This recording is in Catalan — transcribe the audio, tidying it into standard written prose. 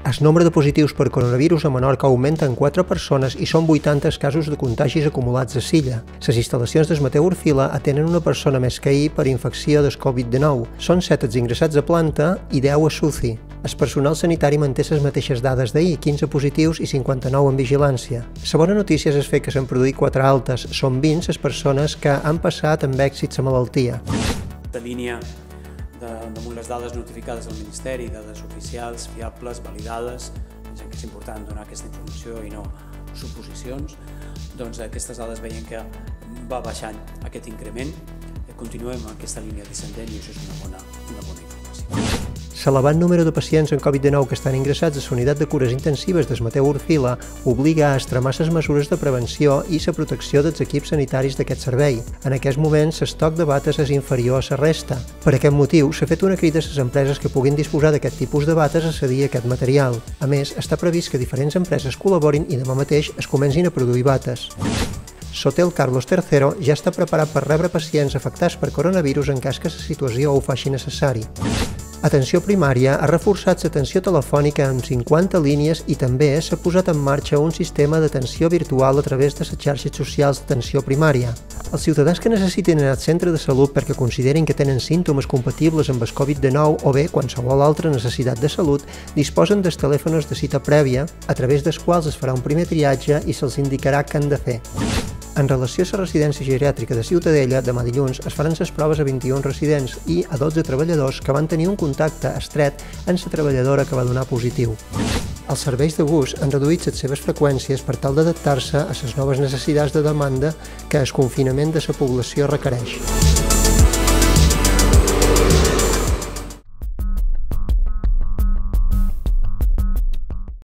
El nombre de positius per coronavirus a Menorca augmenta en 4 persones i són 80 els casos de contagis acumulats a l'illa. Les instal·lacions del Mateu Orfila atenen una persona més que ahir per infecció del Covid-19. Són 7 els ingressats a planta i 10 a SUCI. El personal sanitari manté les mateixes dades d'ahir, 15 positius i 59 en vigilància. La bona notícia és el fet que s'han produït 4 altes. Són 20 les persones que han passat amb èxit la malaltia. De línia damunt les dades notificades al Ministeri, dades oficials, fiables, validades, pensem que és important donar aquesta informació i no suposicions, doncs aquestes dades veiem que va baixant aquest increment, continuem amb aquesta línia descendent i això és una bona informació. L'elevat número de pacients amb Covid-19 que estan ingressats a la unitat de cures intensives del Mateu Orfila obliga a extremar les mesures de prevenció i la protecció dels equips sanitaris d'aquest servei. En aquests moments, l'estoc de bates és inferior a la resta. Per aquest motiu, s'ha fet una crida a les empreses que puguin disposar d'aquest tipus de bates a cedir aquest material. A més, està previst que diferents empreses col·laborin i demà mateix es comencin a produir bates. L'Hotel Carlos III ja està preparat per rebre pacients afectats per coronavirus en cas que la situació ho faci necessari. Atenció Primària ha reforçat l'atenció telefònica amb 50 línies i també s'ha posat en marxa un sistema d'atenció virtual a través de les xarxes socials d'atenció primària. Els ciutadans que necessitin anar al centre de salut perquè considerin que tenen símptomes compatibles amb el Covid-19 o bé qualsevol altra necessitat de salut disposen dels telèfons de cita prèvia, a través dels quals es farà un primer triatge i se'ls indicarà què han de fer. En relació a la residència geriàtrica de Ciutadella, demà dilluns es faran les proves a 21 residents i a 12 treballadors que van tenir un contacte estret amb la treballadora que va donar positiu. Els serveis de bus han reduït les seves freqüències per tal d'adaptar-se a les noves necessitats de demanda que el confinament de la població requereix.